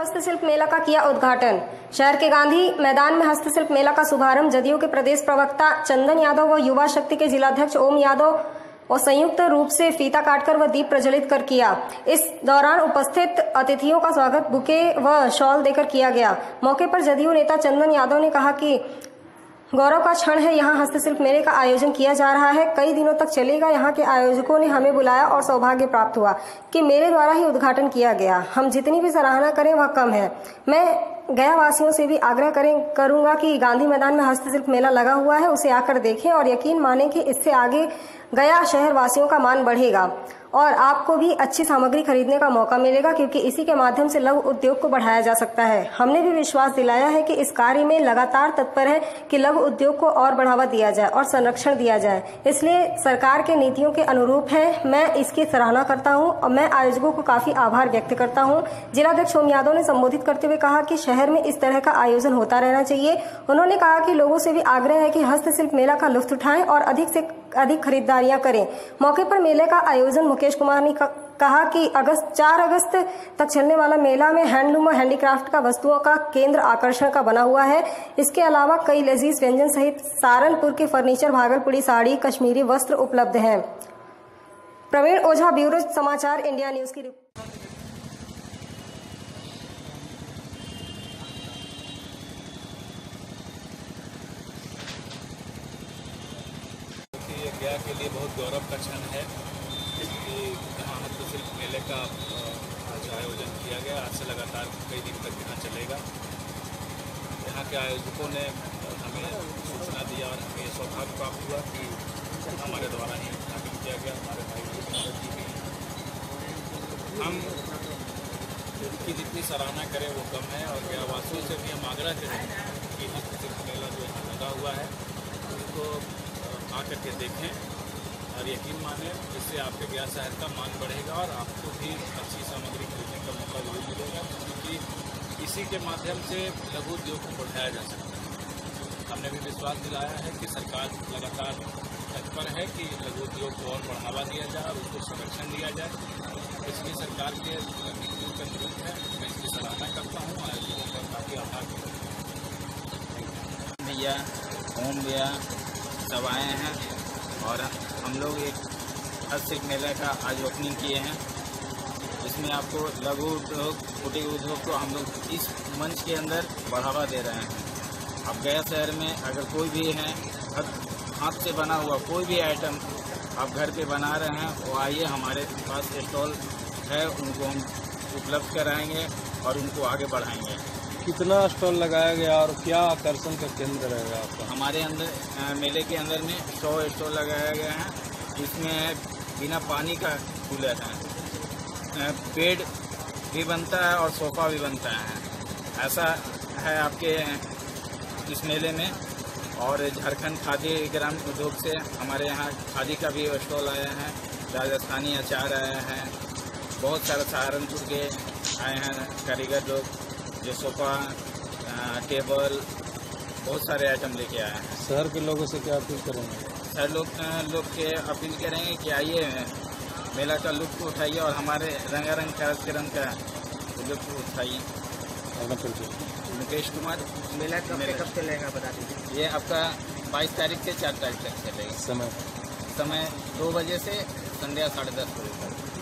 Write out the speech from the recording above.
हस्तशिल्प मेला का किया उद्घाटन। शहर के गांधी मैदान में हस्तशिल्प मेला का शुभारंभ जदयू के प्रदेश प्रवक्ता चंदन यादव व युवा शक्ति के जिलाध्यक्ष ओम यादव और संयुक्त रूप से फीता काटकर व दीप प्रज्वलित कर किया। इस दौरान उपस्थित अतिथियों का स्वागत बुके व शॉल देकर किया गया। मौके पर जदयू नेता चंदन यादव ने कहा कि गौरव का क्षण है, यहाँ हस्तशिल्प मेले का आयोजन किया जा रहा है, कई दिनों तक चलेगा। यहाँ के आयोजकों ने हमें बुलाया और सौभाग्य प्राप्त हुआ कि मेरे द्वारा ही उद्घाटन किया गया। हम जितनी भी सराहना करें वह कम है। मैं गया वासियों से भी आग्रह करूंगा कि गांधी मैदान में हस्तशिल्प मेला लगा हुआ है, उसे आकर देखें और यकीन माने कि इससे आगे गया शहर वासियों का मान बढ़ेगा और आपको भी अच्छी सामग्री खरीदने का मौका मिलेगा, क्योंकि इसी के माध्यम से लघु उद्योग को बढ़ाया जा सकता है। हमने भी विश्वास दिलाया है कि इस कार्य में लगातार तत्पर है कि लघु उद्योग को और बढ़ावा दिया जाए और संरक्षण दिया जाए, इसलिए सरकार के नीतियों के अनुरूप है। मैं इसकी सराहना करता हूं और मैं आयोजकों को काफी आभार व्यक्त करता हूं। जिलाध्यक्ष ओम यादव ने संबोधित करते हुए कहा कि शहर में इस तरह का आयोजन होता रहना चाहिए। उन्होंने कहा कि लोगों से भी आग्रह है कि हस्तशिल्प मेला का लुत्फ उठाएं और अधिक से अधिक खरीदारियां करें। मौके पर मेले का आयोजन मुकेश कुमार ने कहा कि 4 अगस्त तक चलने वाला मेला में हैंडलूम और हैंडीक्राफ्ट का वस्तुओं का केंद्र आकर्षण का बना हुआ है। इसके अलावा कई लजीज व्यंजन सहित सहारनपुर के फर्नीचर, भागलपुरी साड़ी, कश्मीरी वस्त्र उपलब्ध हैं। प्रवीण ओझा, ब्यूरो समाचार, इंडिया न्यूज की रिपोर्ट। गया के लिए बहुत गौरव का क्षण है कि यहाँ हस्तशिल्प मेले का आज आयोजन किया गया। आज से लगातार कई दिन तक यहाँ चलेगा। यहाँ के आयोजकों ने हमें सूचना दिया और हमें सौभाग्य प्राप्त हुआ कि हमारे द्वारा ही उद्घाटन किया गया। हमारे भाई की मदद की गई। हम की जितनी सराहना करें वो कम है और गयावासियों से भी हम आग्रह करें कि हस्तशिल्प मेला जो यहाँ लगा हुआ है उसको आकर के देखें और यकीन माने, इससे आपके गया शहर का मान बढ़ेगा और आपको भी अच्छी सामग्री खरीदने का मौका जरूर मिलेगा, क्योंकि इसी के माध्यम से लघु उद्योग को बढ़ाया जा सकता है। हमने भी विश्वास दिलाया है कि सरकार लगातार तत्पर है कि लघु उद्योग को और बढ़ावा दिया जाए और उसको संरक्षण दिया जाए। इसलिए सरकार के नीतियों का अनुरूप है। मैं इसकी सराहना करता हूँ। आयोजकों का काफ़ी आभार भैया, ओम भैया सब आए हैं और हम लोग एक हस्तशिल्प मेले का आज ओपनिंग किए हैं। इसमें आपको लघु उद्योग, कुटीर उद्योग को हम लोग इस मंच के अंदर बढ़ावा दे रहे हैं। अब गया शहर में अगर कोई भी है हाथ से बना हुआ कोई भी आइटम आप घर पे बना रहे हैं, वो आइए, हमारे पास स्टॉल है, उनको हम उपलब्ध कराएंगे और उनको आगे बढ़ाएंगे। कितना स्टॉल लगाया गया और क्या आकर्षण का केंद्र रहेगा आपका? हमारे अंदर मेले के अंदर में 100 स्टॉल लगाया गया है। इसमें बिना पानी का कूलर है, बेड भी बनता है और सोफ़ा भी बनता है। ऐसा है आपके इस मेले में। और झारखंड खादी ग्राम उद्योग से हमारे यहाँ खादी का भी स्टॉल आया है, राजस्थानी अचार आया है, बहुत सारे सहारनपुर के आए हैं कारीगर लोग जो सोफ़ा, टेबल, बहुत सारे आइटम लेके आए हैं। शहर के लोगों से क्या अपील करेंगे? शहर लोग के अपील करेंगे कि आइए, मेला का लुत्फ उठाइए और हमारे रंगारंग कार्यक्रम का लुत्फ उठाइए। मुकेश कुमार। मेला कब चलेगा बता दीजिए। ये आपका 22 तारीख से 4 तारीख तक चलेगा। समय 2 बजे से संध्या 10:30 बजे तक।